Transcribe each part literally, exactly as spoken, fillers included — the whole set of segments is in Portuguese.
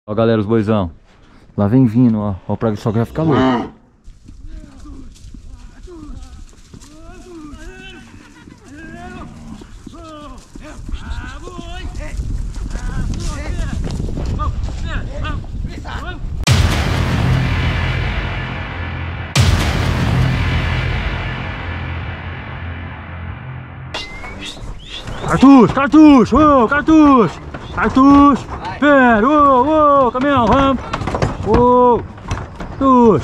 Ó galera, os boizão. Lá vem vindo, ó. Ó, o praga só que vai ficar louco. Cartucho, cartucho, ô, cartucho, cartucho, pera, ô, ô, caminhão, vamos, ô, cartucho,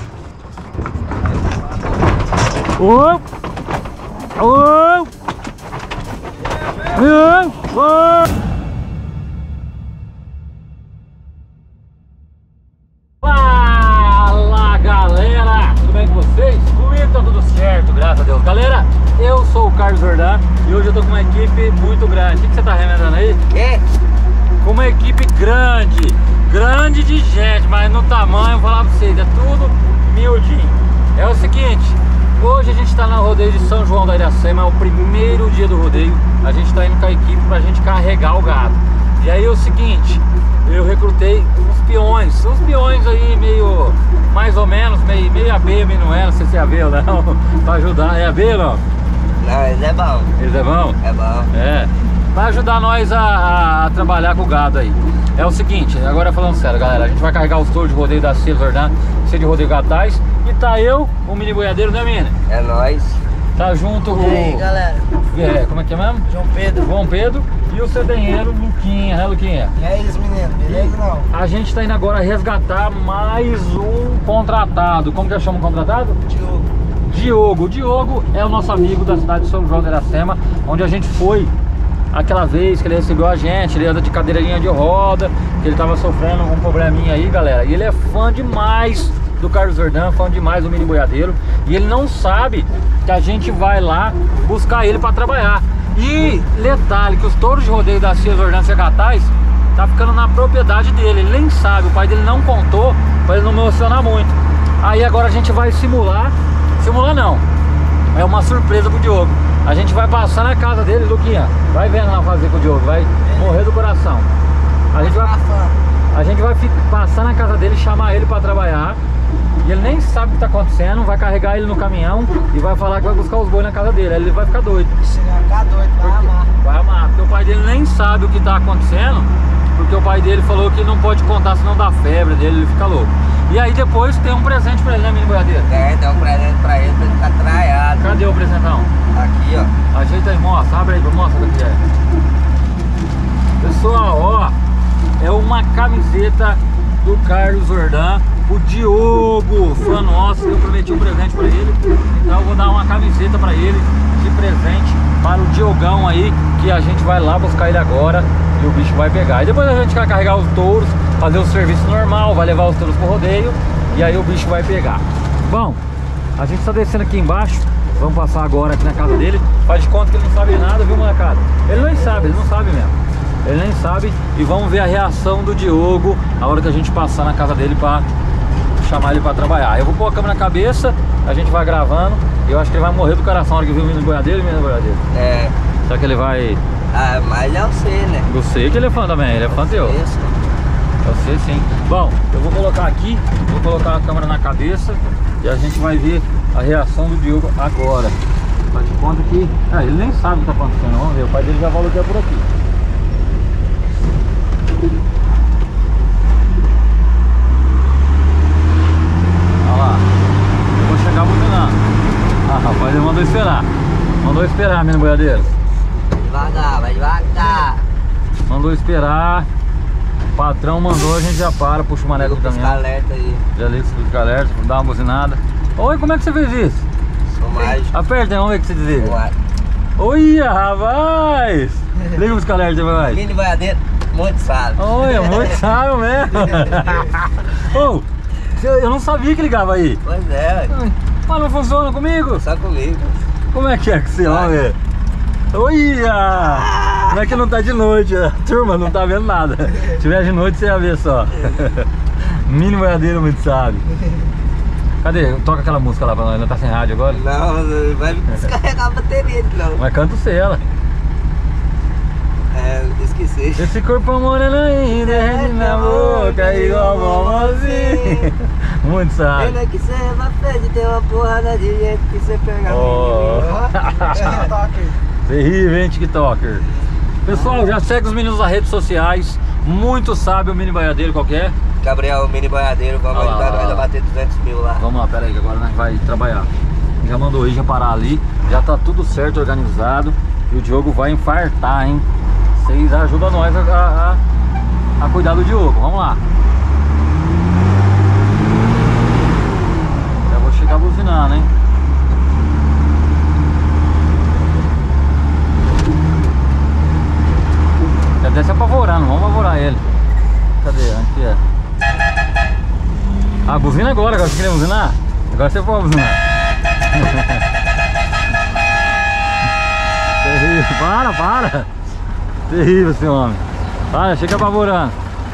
ô, ô, caminhão, ô. Fala galera, tudo bem com vocês? Comigo tá tudo certo, graças a Deus. Galera, eu sou o Carlos Jordan e hoje eu tô com uma equipe muito grande. O que você tá remendando aí? É? Com uma equipe grande, grande de gente, mas no tamanho, vou falar pra vocês, é tudo miudinho. É o seguinte, hoje a gente tá no rodeio de São João da Iracema, é o primeiro dia do rodeio. A gente tá indo com a equipe pra gente carregar o gado. E aí é o seguinte, eu recrutei uns peões, uns peões aí meio, mais ou menos, meio, meio A B, meio não é, não sei se é A B ou não, pra ajudar. É A B ou não? Não, eles é bom. Eles é bom? É bom. É, pra ajudar nós a, a, a trabalhar com o gado aí. É o seguinte, agora falando sério galera, a gente vai carregar os touros de rodeio da Cia Jordan, Cia de rodeio Gatais. E tá eu, o mini boiadeiro, né mina? É nóis. Tá junto com... E aí galera? É, como é que é mesmo? João Pedro. João Pedro e o cedenheiro Luquinha, né Luquinha? E aí meninos, beleza não? A gente tá indo agora resgatar mais um contratado. Como que chama o contratado? Diogo. Diogo. O Diogo é o nosso amigo da cidade de São João da Iracema, onde a gente foi aquela vez que ele recebeu a gente. Ele anda de cadeirinha de roda, que ele tava sofrendo um probleminha aí, galera. E ele é fã demais do Carlos Jordan, fã demais do mini boiadeiro. E ele não sabe que a gente vai lá buscar ele para trabalhar. E detalhe, que os touros de rodeio da Cia Jordan Gatais tá ficando na propriedade dele. Ele nem sabe, o pai dele não contou para ele não me emocionar muito. Aí agora a gente vai simular. Simular não, é uma surpresa pro Diogo. A gente vai passar na casa dele, Luquinha. Vai vendo lá fazer com o Diogo, vai morrer do coração. A gente vai, a gente vai passar na casa dele, chamar ele para trabalhar. E ele nem sabe o que tá acontecendo. Vai carregar ele no caminhão e vai falar que vai buscar os bois na casa dele. Aí ele vai ficar doido. Você vai ficar doido, vai Porque, amar. vai amar, porque o pai dele nem sabe o que tá acontecendo. Porque o pai dele falou que não pode contar senão dá febre dele, ele fica louco. E aí depois tem um presente pra ele, né, mini boiadeiro? É, tem um presente pra ele pra ele ficar traiado. Cadê o presentão? Aqui, ó. Ajeita aí, mostra, abre aí, mostra o que é. Pessoal, ó, é uma camiseta do Carlos Jordan, o Diogo, fã nosso, eu prometi um presente pra ele. Então eu vou dar uma camiseta pra ele de presente para o Diogão aí, que a gente vai lá buscar ele agora e o bicho vai pegar. E depois a gente vai carregar os touros, fazer o serviço normal, vai levar os touros pro rodeio e aí o bicho vai pegar. Bom, a gente tá descendo aqui embaixo. Vamos passar agora aqui na casa dele. Faz de conta que ele não sabe nada, viu, molecada? Ele nem sabe, ele não sabe mesmo. Ele nem sabe. E vamos ver a reação do Diogo a hora que a gente passar na casa dele pra chamar ele pra trabalhar. Eu vou pôr a câmera na cabeça, a gente vai gravando. E eu acho que ele vai morrer do coração na hora que viu o menino boiadeiro e o menino boiadeiro. É. Será que ele vai... Ah, mas é você, né? Eu sei que ele é fã também, ele é fã teu. Isso. Eu sei sim. Bom, eu vou colocar aqui, vou colocar a câmera na cabeça e a gente vai ver a reação do Diogo agora. Faz de conta que... Ah, ele nem sabe o que tá acontecendo, vamos ver. O pai dele já falou que é por aqui. Olha lá. Eu vou chegar buzinando. Ah, rapaz, ele mandou esperar. Mandou esperar, menino boiadeiro. Devagar, vai devagar. Mandou esperar. O patrão mandou, a gente já para, puxa o maneco do Liga os caminhão. alerta aí. Já liga os alertas, dá uma buzinada. Oi, como é que você fez isso? Sou mágico. Aperta aí, vamos ver que você desliga. Ué. Oi, rapaz! Liga os alertas, vai. Mini boiadeiro, muito sabe. Oi, muito sábio mesmo. Ô, eu não sabia que ligava aí. Pois é, ué. Mas não funciona comigo? Só comigo. Como é que é que você Vai. vai ver? Olha! Como é que não tá de noite? A turma não tá vendo nada. Se tiver de noite você ia ver só. Mini boiadeiro muito sábio. Cadê? Toca aquela música lá pra nós, não tá sem rádio agora? Não, vai descarregar a bateria de novo. Mas canta o ela. É, esqueci. Esse corpo moreno ainda é na boca igual bombonzinho. Muito sabe. Ainda que você vai frente, tem uma porrada de gente que você pega oh. Terrível, hein, TikToker. Pessoal, já segue os meninos nas redes sociais. Muito sabe o mini boiadeiro qualquer. Gabriel, o mini boiadeiro, vamos Olha lá, ajudar olha nós lá. a bater duzentos mil lá. Vamos lá, pera aí que agora nós vai trabalhar. Já mandou aí, já parar ali. Já tá tudo certo, organizado. E o Diogo vai infartar, hein? Vocês ajudam nós a, a, a cuidar do Diogo. Vamos lá. Já vou chegar buzinando, hein? Já desce apavorando, vamos apavorar ele. Cadê? Aqui é. Ah, buzina agora, agora você queria buzinar? Agora você pode buzinar. Terrível, para, para. Terrível esse homem. Para, chega apavorando.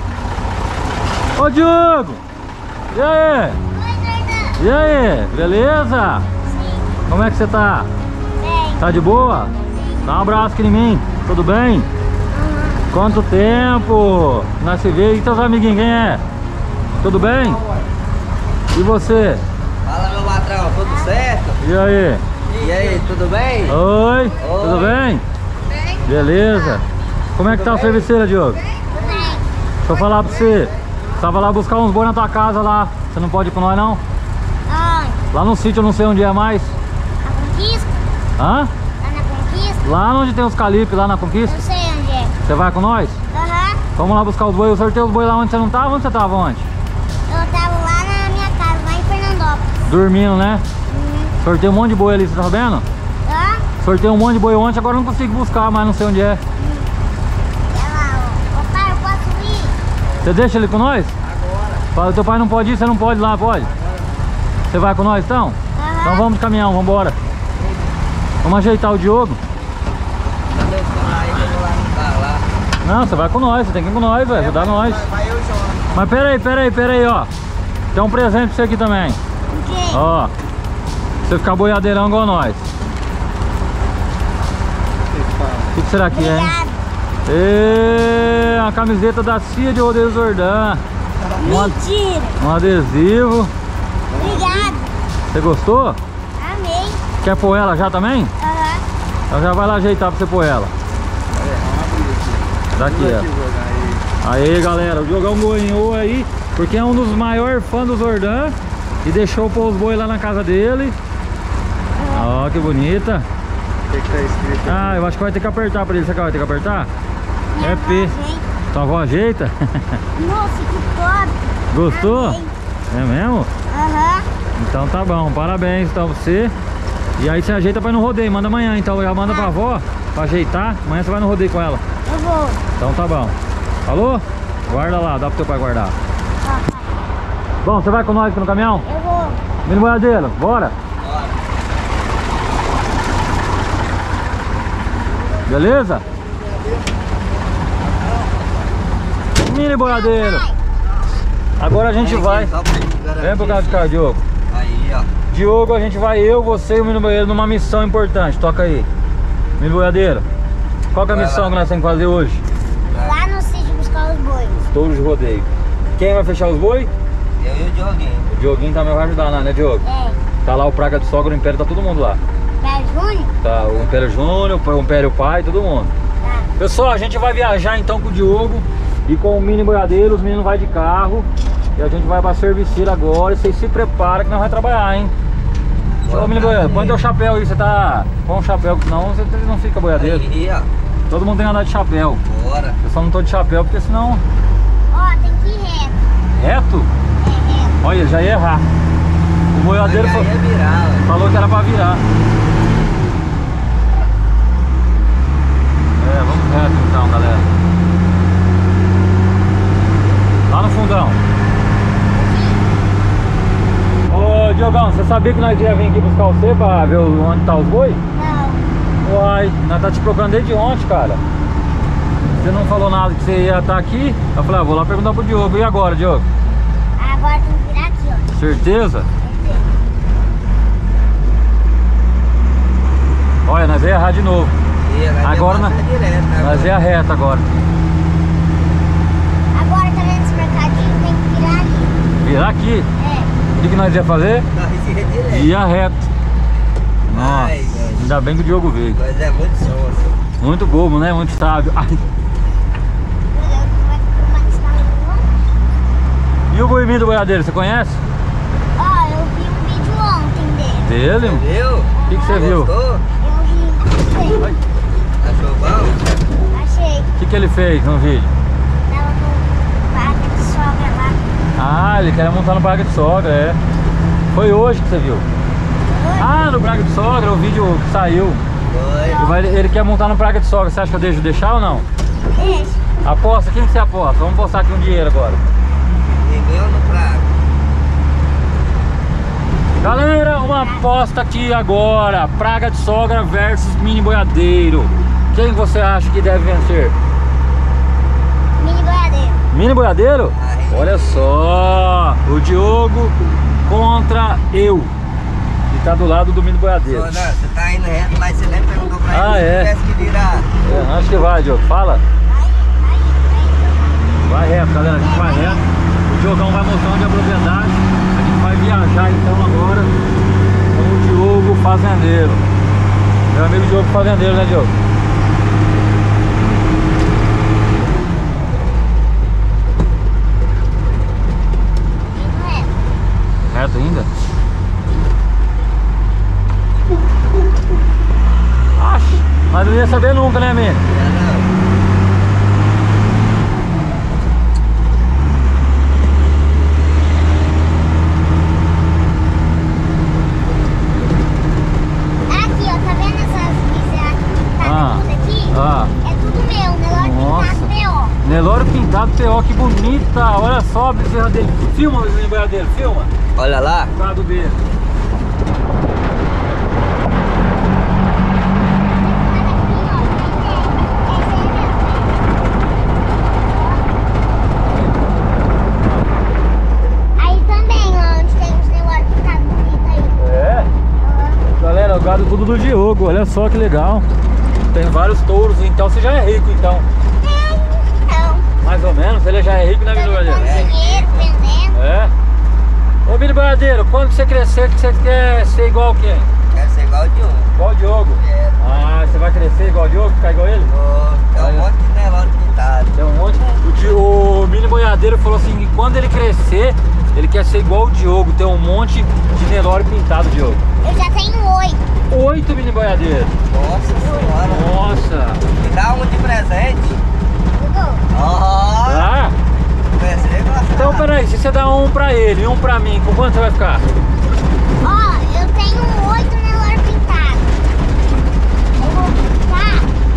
Ô Diogo! E aí? E aí? Beleza? Sim. Como é que você tá? Bem. Tá de boa? Dá um abraço aqui em mim. Tudo bem? Uhum. Quanto tempo? Nós se vê. E teus amiguinhos, quem é? Tudo bem? E você? Fala, meu patrão, tudo certo? E aí? E aí, tudo bem? Oi, Oi. tudo bem? Bem. Beleza? Como é que tá a serviceira, Diogo? Bem. Deixa eu falar pra você. Tava lá buscar uns boi na tua casa lá. Você não pode ir com nós não? Onde? Lá no sítio eu não sei onde é mais. Na Conquista? Hã? Lá na Conquista? Lá onde tem os calipes, lá na Conquista. Não sei onde é. Você vai com nós? Aham. Vamos lá buscar os boi. Eu sorteio os boi lá onde você não tava. Onde você tava? Onde? Eu tava lá na minha casa, lá em Fernandópolis. Dormindo, né? Uhum. Sorteio um monte de boi ali, você tá sabendo? Hã? Sorteio um monte de boi ontem, agora eu não consigo buscar, mas não sei onde é. Olha lá, ó. Ô pai, eu posso ir? Você deixa ele com nós? Agora. Fala, teu pai não pode ir, você não pode ir lá, pode? Você vai com nós então? Aham. Então vamos de caminhão, vamos embora. Vamos ajeitar o Diogo. Tá deixando aí que eu vou lá no carro lá. Não, você vai com nós, você tem que ir com nós, velho, ajudar nós. Vai eu, João. Mas pera aí, pera aí, pera aí, ó. Tem um presente pra você aqui também. O quê? Ó. Pra você ficar boiadeirão igual nós. O que, que será que é, hein? Obrigado. Ê, uma camiseta da Cia de Rodeio Zordã. Um, ad- Mentira. um adesivo. Obrigado. Você gostou? Amei. Quer pôr ela já também? Aham. Então já vai lá ajeitar pra você pôr ela. Daqui, ó. Aí, galera, o Diogão ganhou aí, porque é um dos maiores fãs do Zordã e deixou pôr os boi lá na casa dele. Ó, que bonita. O que que tá escrito? Ah, eu acho que vai ter que apertar pra ele. Você vai ter que apertar? Minha É avó, P. gente. Tua avó ajeita? Nossa, que top. Gostou? Amei. É mesmo? Aham. Então tá bom, parabéns então você. E aí você ajeita pra ir no rodeio, manda amanhã. Então já manda pra avó pra ajeitar. Amanhã você vai no rodeio com ela. Eu vou. Então tá bom. Falou? Guarda lá, dá pro teu pai guardar. Ó, pai. Bom, você vai com nós aqui no caminhão? Eu vou. Mini boiadeiro, bora? Bora. Beleza? Mini boiadeiro. Pai. Agora a gente Vem vai. aqui, só pra gente garantir. Vem pro carro de cá, Diogo. Aí, ó. Diogo, a gente vai, eu, você e o Mini Boiadeiro numa missão importante. Toca aí. Mini Boiadeiro. Qual que é a Vai missão lá. que nós temos que fazer hoje? Lá no sítio buscar os bois. Touros de rodeio. Quem vai fechar os boi? Eu e o Dioguinho. O Dioguinho também vai ajudar, né, Diogo? É. Tá lá o Praga do Sogro, o Império, tá todo mundo lá. Pé Júnior? Tá o Império Júnior, o Império Pai, todo mundo. Tá. Pessoal, a gente vai viajar então com o Diogo e com o Mini Boiadeiro. Os meninos vão de carro e a gente vai pra serviceira agora. E vocês se preparam que nós vamos trabalhar, hein? Ô, Mini Boiadeiro, põe teu chapéu aí, você tá com o chapéu, senão você não fica boiadeiro. Aí, ó. Todo mundo tem que andar de chapéu. Bora. Eu só não tô de chapéu porque senão... Ó, tem que ir reto. Reto? É reto. Olha, já ia errar. O boiadeiro Aí fa- ia virar, ó. falou que era pra virar. É, vamos reto então, galera. Lá no fundão. Ô, Diogão, você sabia que nós ia vir aqui buscar você pra ver o- onde tá os boi? Não. Uai, nós tá te procurando desde ontem, cara. Você não falou nada que você ia estar aqui. Eu falei, ah, vou lá perguntar pro Diogo. E agora, Diogo? Agora tem que virar aqui, ó. Certeza? Olha, nós vamos errar de novo. Agora na... direto, né? Mas é a reta agora. Agora tá vendo esse mercadinho? Tem que virar ali. Virar aqui. É. O que que nós ia fazer? Não, esse é direto. Ia reto. Nossa, Ai, ai. ainda bem que o Diogo veio. Mas é muito sonso. Muito bobo, né? Muito sábio. Ai. E o Boemir do Boiadeiro, você conhece? Ó, eu vi um vídeo ontem dele. Dele? Viu? O que, que você viu? Gostou? Eu vi, achei. Ai. Achou bom? Achei. O que, que ele fez no vídeo? Tava no parque de sogra lá. Ah, ele quer montar no Braga de Sogra, é. Foi hoje que você viu? Ah, no Braga de Sogra, o vídeo que saiu. Foi. Ele, vai- ele quer montar no Braga de Sogra. Você acha que eu deixo deixar ou não? Deixa. Aposta? Quem que você aposta? Vamos postar aqui um dinheiro agora. Ninguém no prato. Galera, uma aposta aqui agora. Praga de Sogra versus Mini Boiadeiro. Quem você acha que deve vencer? Mini boiadeiro. Mini Boiadeiro? Ai. Olha só, o Diogo contra eu. E tá do lado do Mini Boiadeiro. Ô, não, você tá indo reto, mas você nem perguntou pra Ah, ele se é? tivesse que virar. É, acho que vai, Diogo. Fala. Aí, aí, aí. Vai reto, galera. A gente vai reto. O Diogão vai mostrar onde é a propriedade. A gente vai viajar então agora com o Diogo Fazendeiro. Meu amigo Diogo Fazendeiro, né, Diogo? Indo reto. Reto ainda? Acho. Mas não ia saber nunca, né, menino? Já não. Aqui, ó, tá vendo essas bizarras que tá Ah. tudo aqui? Ah. É tudo meu, Nelore Nossa. pintado P O. Nelore pintado P O, que bonita! Olha só a bezerra dele. Filma o Mini Boiadeiro, filma. Olha lá. O gado dele. Aí também, ó, onde tem os Nelore pintados bonito aí. É. Galera, o gado tudo do Diogo, olha só que legal. Tem vários touros, então você já é rico, então. É, então. Mais ou menos, ele já é rico, né, Mini Tô Boiadeiro? levando dinheiro, vendendo. É. Ô, Mini Boiadeiro, quando você crescer, que você quer ser igual quem? Quero ser igual de um. Igual o Diogo? É. Ah, você vai crescer igual o Diogo, ficar igual ele? Ô, tem um monte de Nelore pintado. Tem um monte. O, Di- o Mini Boiadeiro falou assim que quando ele crescer, ele quer ser igual o Diogo, tem um monte de Nelore pintado, Diogo. Eu já tenho oito. Oito Mini Boiadeiro. Nossa senhora. Nossa. Me dá um de presente. Dudu, Ó. Ah, Presente gostar. então peraí, se você dá um pra ele e um pra mim, com quanto você vai ficar? ó, eu tenho oito Nelore pintados. Eu vou pintar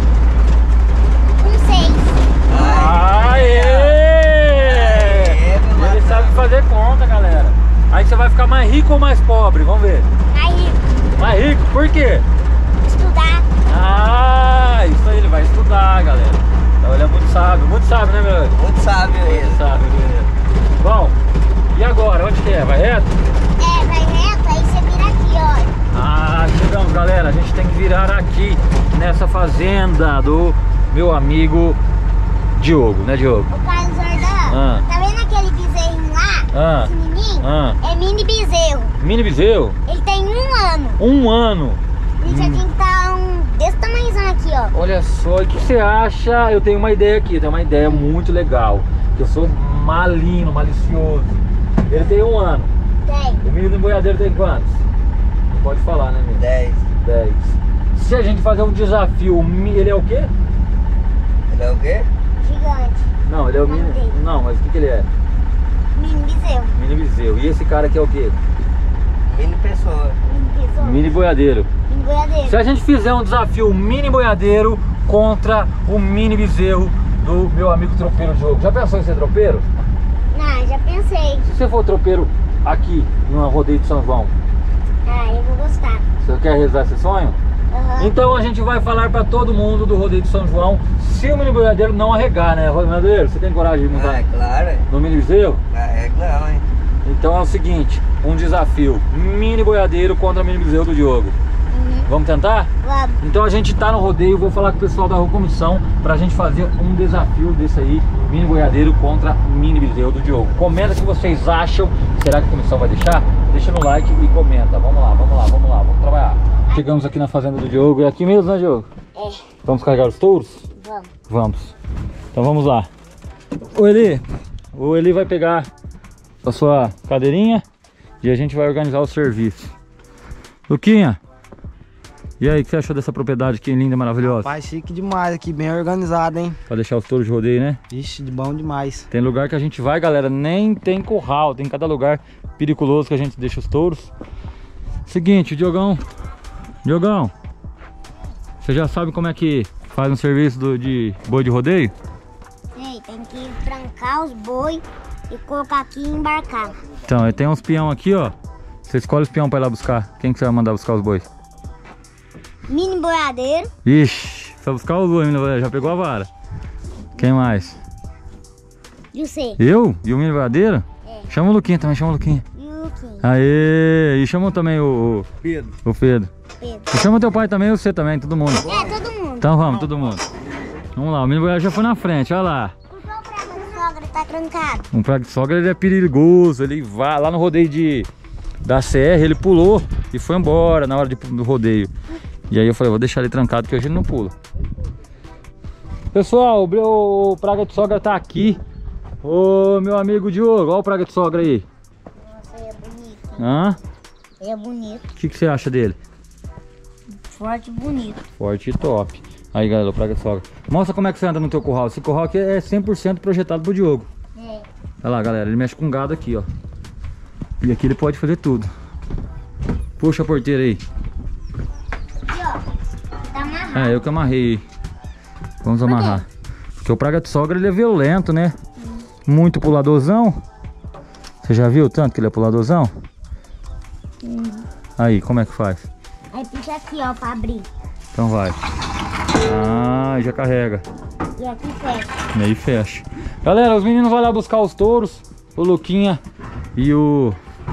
com seis. Aê! Aê, meu Ele patrão. sabe fazer conta, galera. Aí você vai ficar mais rico ou mais pobre? Vamos ver. Aí, Mais rico, por quê? estudar. Ah, isso aí, ele vai estudar, galera. Então ele é muito sábio, muito sábio, né, meu? Muito sábio ele. Muito sábio, galera. Bom, e agora? Onde que é? Vai reto? É, vai reto, aí você vira aqui, ó. Ah, chegamos, galera. A gente tem que virar aqui nessa fazenda do meu amigo Diogo, né, Diogo? O Carlos Jordão, Ah. tá vendo aquele bezerrinho lá? Ah. Pequenininho? Ah. É mini bezerro. Mini bezerro, Ele tem um ano. um ano. Ele já tem que estar um desse tamanhozão aqui, ó. Olha só, e o que você acha? Eu tenho uma ideia aqui, eu tenho uma ideia muito legal. Eu sou maligno, malicioso. Ele tem um ano. Tem. O menino boiadeiro tem quantos? Não pode falar, né, menino? dez. dez. Se a gente fazer um desafio, o mi- ele é o quê? Ele é o quê? Gigante. Não, ele é o Não mini. tem. Não, mas o que, que ele é? Mini bezerro. Mini bezerro. E esse cara aqui é o quê? Mini pessoa. Mini bezerro. Mini boiadeiro. Mini boiadeiro. Se a gente fizer um desafio mini boiadeiro contra o mini bezerro do meu amigo tropeiro Diogo. Já pensou em ser tropeiro? Não, já pensei. Se você for tropeiro aqui no rodeio de São João, Ah, eu vou gostar. você quer realizar esse sonho? Aham. Então a gente vai falar pra todo mundo do rodeio de São João, se o mini boiadeiro não arregar, né? Boiadeiro, você tem coragem de Ah, montar é claro. é. no mini bezerro? Ah, é não, hein? Então é o seguinte, um desafio, mini boiadeiro contra mini bezerro do Diogo. Uhum. Vamos tentar? Vamos. Então a gente tá no rodeio, vou falar com o pessoal da comissão pra gente fazer um desafio desse aí, mini boiadeiro contra mini bezerro do Diogo. Comenta o que vocês acham. Será que a comissão vai deixar? Deixa no like e comenta. Vamos lá, vamos lá, vamos lá, vamos trabalhar. Chegamos aqui na fazenda do Diogo. É aqui mesmo, né, Diogo? É. Vamos carregar os touros? Vamos. Vamos. Então vamos lá. O Eli, o Eli vai pegar a sua cadeirinha e a gente vai organizar o serviço. Luquinha, e aí, o que você achou dessa propriedade aqui linda, maravilhosa? Pai, chique demais aqui, bem organizado, hein? Pra deixar os touros de rodeio, né? Ixi, de bom demais. Tem lugar que a gente vai, galera, nem tem curral. Tem cada lugar periculoso que a gente deixa os touros. Seguinte, Diogão. Diogão, você já sabe como é que faz um serviço do, de boi de rodeio? Ei, tem que trancar os boi e colocar aqui e embarcar. Então, tem uns peão aqui, ó. Você escolhe os peão pra ir lá buscar. Quem que você vai mandar buscar os bois? Mini boiadeiro. Ixi, só buscar os bois, já pegou a vara. Quem mais? E você? Eu? E o mini boiadeiro? É. Chama o Luquinha também, chama o Luquinha. E o Luquinha. Aê! E chama também o, o Pedro. O Pedro. Pedro. E chama teu pai também e você também, todo mundo. É, todo mundo. Então vamos, todo mundo. Vamos lá, o mini boiadeiro já foi na frente, olha lá. Por que o praga de sogra tá trancado? Um praga de sogra, ele é perigoso, ele vai lá no rodeio de, da C R, ele pulou e foi embora na hora de, do rodeio. E aí eu falei, vou deixar ele trancado que hoje ele não pula. Pessoal, o, o praga de sogra tá aqui. Ô meu amigo Diogo, olha o praga de sogra aí. Nossa, ele é bonito. Hã? Ele é bonito. O que, que você acha dele? Forte e bonito. Forte e top. Aí galera, o praga de sogra. Mostra como é que você anda no teu curral. Esse curral aqui é cem por cento projetado pro Diogo. É. Olha lá galera, ele mexe com gado aqui, ó. E aqui ele pode fazer tudo. Puxa a porteira aí. Aqui, ó. Tá amarrado. É, eu que amarrei. Vamos amarrar. Porque o praga de sogra ele é violento, né? Muito puladorzão. Você já viu tanto que ele é puladorzão? Uhum. Aí, como é que faz? Aí puxa aqui, ó, pra abrir. Então vai. Ah, já carrega. E aqui fecha. E aí fecha. Galera, os meninos vão lá buscar os touros. O Luquinha e o...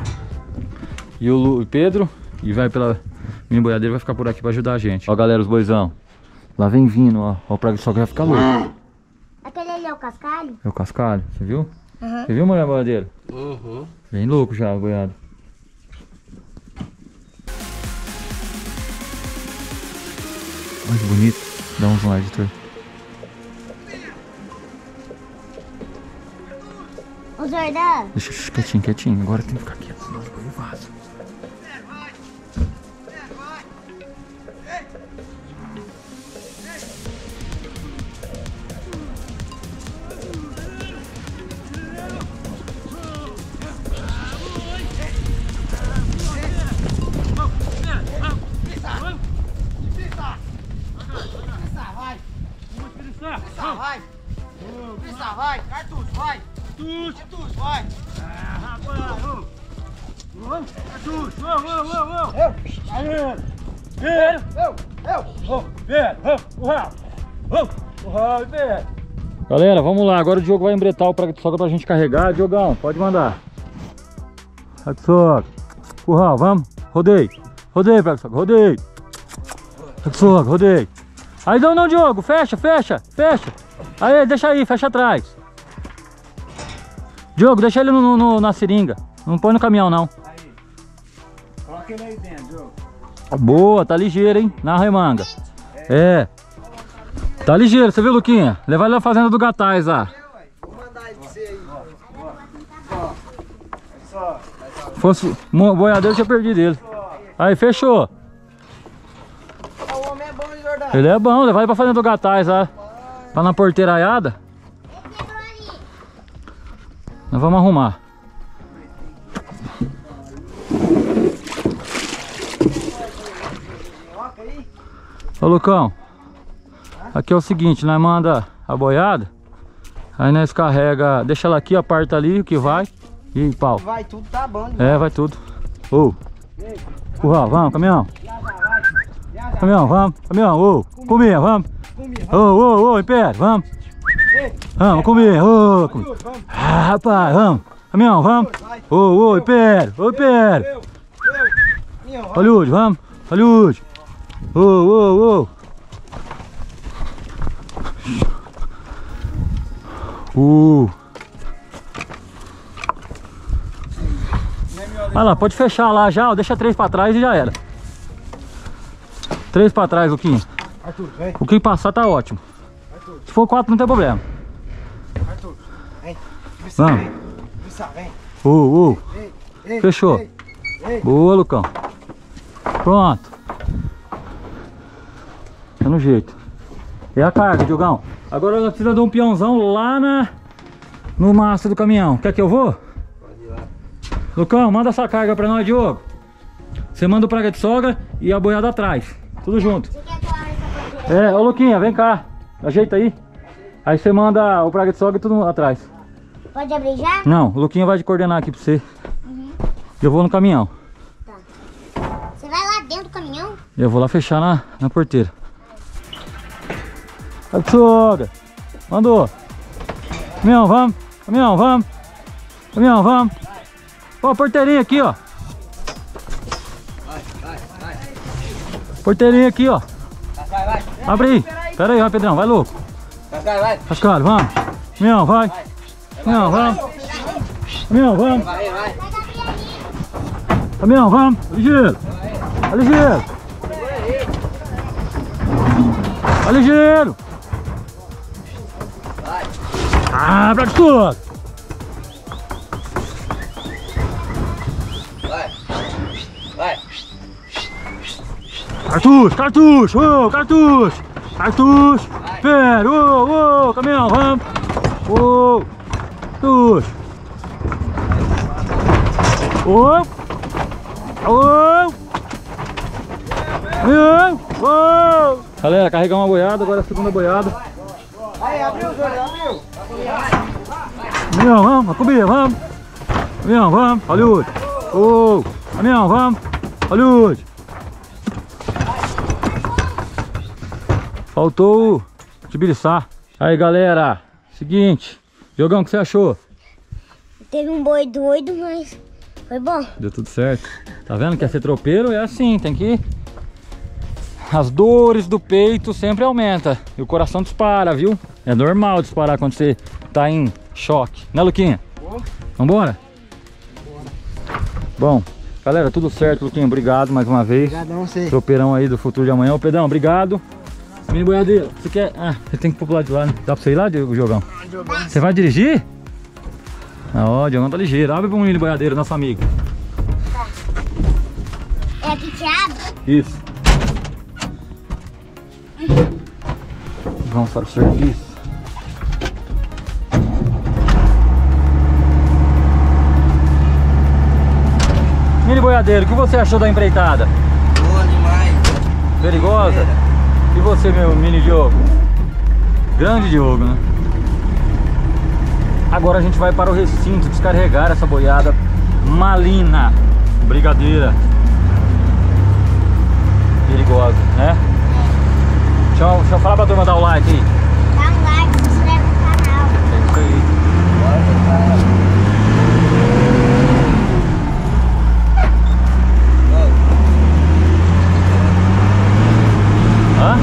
E o Lu, Pedro. E vai pela... Mini boiadeiro vai ficar por aqui pra ajudar a gente. Ó galera, os boizão. Lá vem vindo, ó. Ó, o praga de sogra vai ficar louco. Aquele ali é o cascalho? É o cascalho, você viu? Uhum. Você viu, mulher boiadeiro? Uhum. Bem louco já o boiado. Olha que bonito. Dá um zoom lá, editor. Ô, Jordão. Deixa shh, quietinho, quietinho. Agora tem que ficar quieto, senão os boi vazam. Vai! Vai! Vai! Cartucho, vai! Cartucho! Cartucho, vai! Ah, rapaz! Ô! Ô! Cartucho! Ô, ô, ô, ô! Eu! Aí! Pedro! Eu! Eu! Ô! Pedro! Ô! Ô! Ô! Pedro! Galera, vamos lá. Agora o Diogo vai embretar o praga de sogra pra gente carregar. Diogão, pode mandar. Praga de sogra. Curral, vamos. Rodeio. Rodeio, praga de sogra. Rodeio. Praga de sogra, rodeio. Aí não, não, Diogo. Fecha, fecha, fecha. Aí, deixa aí, fecha atrás. Diogo, deixa ele no, no, na seringa. Não põe no caminhão, não. Aí! Coloca ele aí dentro, Diogo! Boa, tá ligeiro, hein? Na remanga. É. Tá ligeiro, você viu, Luquinha? Levar ele na fazenda do Gataz lá. Vou mandar ele pra você aí. Ó. Só. Se fosse mo- boiadeiro, eu tinha perdido ele. Aí, fechou. O homem é bom, hein, Jordão? Ele é bom, levar ele pra fazenda do Gataz lá. Pra na porteiraiada. Nós vamos arrumar. Coloca aí. Ô Lucão, aqui é o seguinte, nós manda a boiada, aí nós carrega, deixa ela aqui, aparta ali o que vai e pau. Vai tudo, tá bom. É, vai tudo. Ô, curral, vamos, caminhão. Caminhão, vamos, caminhão, ô, comer, vamos. Ô, ô, ô, Império, vamos. Vamos comer, ô, comer. Ah, rapaz, vamos. Caminhão, vamos. Ô, ô, Império, ô, Império. Olha o vamos. Olha o Ô, ô, ô. Uh. Olha lá, pode fechar lá já, ó, deixa três pra trás e já era. Três pra trás, Luquinha. Arthur, vem. O que passar tá ótimo. Arthur. Se for quatro não tem problema. Arthur, vem. Vamos. Vem. Vem. Vem. Uh, uh. Ei, ei, Fechou. ei, ei. Boa, Lucão. Pronto. Tá no jeito. E a carga, Diogão? Agora nós precisamos de um peãozão lá na... no mastro do caminhão. Quer que eu vou? Pode ir lá. Lucão, manda essa carga pra nós, Diogo. Você manda o praga de sogra e a boiada atrás. Tudo junto. Você quer colar nessa bandeira? É, ô Luquinha, vem cá. Ajeita aí. Aí você manda o praga de sogra e tudo atrás. Pode abrir já? Não, o Luquinha vai te coordenar aqui pra você. Uhum. Eu vou no caminhão. Tá. Você vai lá dentro do caminhão? Eu vou lá fechar na, na porteira. Praga de sogra. Mandou. Caminhão, vamos. Caminhão, vamos. Caminhão, vamos. Ó, a porteirinha aqui, ó. Vai, vai, vai. Porteirinha aqui, ó. Vai, vai. Abre aí. Pera aí, vai, Pedrão. Vai, louco. Vai, vai. Cascalho, vamos. Caminhão, vai. Caminhão, vamos. Caminhão, vamos. Vai, vai. Caminhão, vamos. Ligeiro. Vai ligeiro. Vai ligeiro. Vai. Ah, pra tudo. Vai. Vai. Cartucho, cartucho, ô, cartucho. Cartucho. Pera, ô, ô, caminhão, vamos. Ô, cartucho. Ô. Ô. Caminhão, ô. Galera, carregamos uma boiada, agora a segunda boiada. Aí, abriu, Júlio, abriu. Caminhão, vamos, Macubia, vamos. Caminhão, vamos, Hollywood. Ô, caminhão, vamos, Hollywood. Faltou o tibiriçá. Aí, galera, seguinte. Diogão, o que você achou? Teve um boi doido, mas foi bom. Deu tudo certo. Tá vendo que é ser tropeiro? É assim, tem que... As dores do peito sempre aumentam. E o coração dispara, viu? É normal disparar quando você tá em choque. Né, Luquinha? Vambora? Bom, galera, tudo certo, Luquinha. Obrigado mais uma vez. Obrigado a você. Tropeirão aí do futuro de amanhã. Ô, Pedrão, obrigado. Mini boiadeiro, você quer... Ah, você tem que ir pro lado de lá, né? Dá pra você ir lá, Diogão? Você vai dirigir? Ah, ó, o Diogão tá ligeiro. Abre pro mini boiadeiro, nosso amigo. É aqui que abre? Isso. Vamos para o serviço. Mini boiadeiro, o que você achou da empreitada? Boa demais. Perigosa? E você, meu mini Diogo? Grande Diogo, né? Agora a gente vai para o recinto descarregar essa boiada malina, brigadeira. Perigosa, né? Deixa eu, deixa eu falar pra turma dar o like aí. Dá um like, se inscreve no canal. É isso aí. Hã?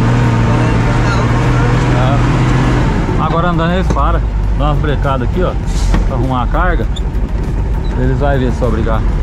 É. Agora andando eles param. Dá umas brecadas aqui, ó. Pra arrumar a carga. Eles vão ver só brigar.